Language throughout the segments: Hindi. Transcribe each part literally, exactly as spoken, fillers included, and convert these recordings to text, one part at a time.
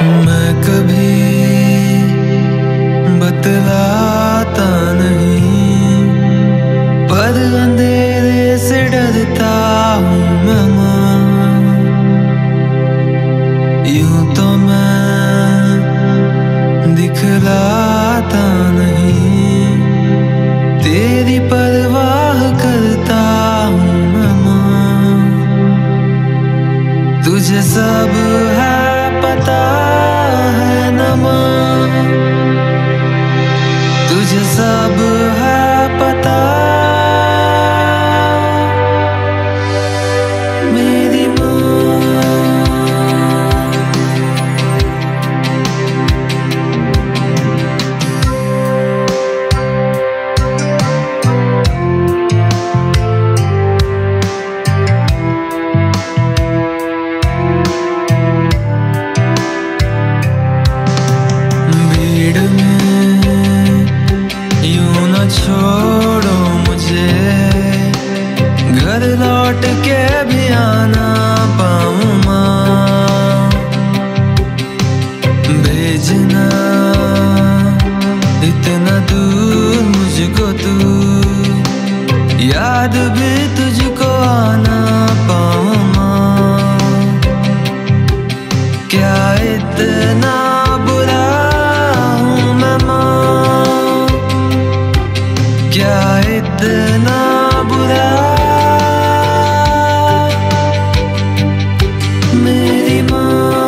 मैं कभी बतलाता नहीं, पर अंधेरे से डरता हूँ मैं माँ। यूं तो मैं दिखलाता नहीं, तेरी परवाह करता हूँ मैं माँ। तुझे सब है पता है न माँ, तुझे सब है पता मेरी छोड़ो मुझे, घर लौट के भी आना पाऊँ माँ। भेजना इतना दूर मुझको तू, याद भी तुझको आना पाऊँ माँ। क्या इतना बुरा हूँ मैं माँ, क्या इतना बुरा मेरी माँ।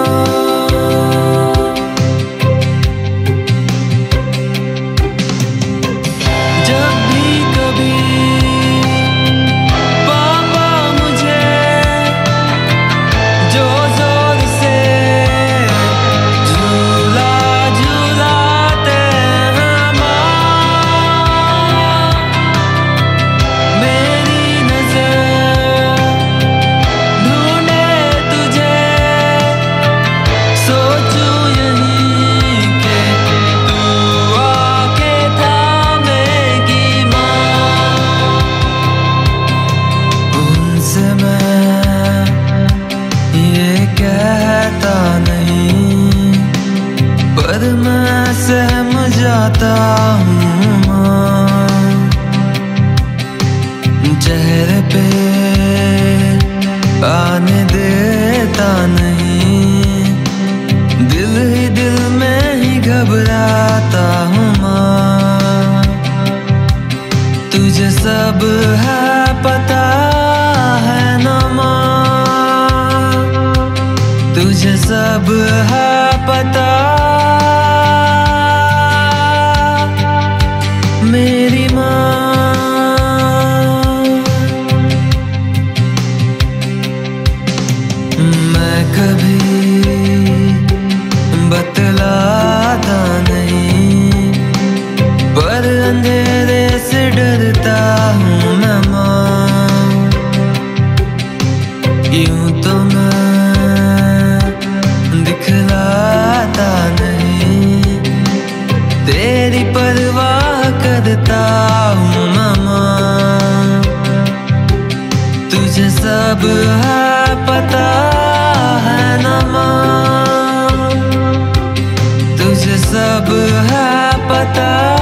जब भी कभी पापा मुझे जो जोर से झूला झूलाते हैं माँ, मेरी नजर ढूंढे तुझे, सोचूं यहीं के तू आके थामेगी माँ। उनसे मैं ये कहता नहीं, पर मैं सहम जाता हूँ माँ। चेहरे पे आने देता नहीं, दिल ही दिल में ही घबराता हूँ माँ। तुझे सब है पता है न माँ, तुझे सब है पता मेरी माँ। मैं कभी बतलाता नहीं, पर अंधेरे से डरता हूँ मैं माँ। यूं तो मैं दिखलाता नहीं, तेरी परवाह करता हूँ मैं माँ। तुझे सब है पता है न माँ, तुझे सब है पता।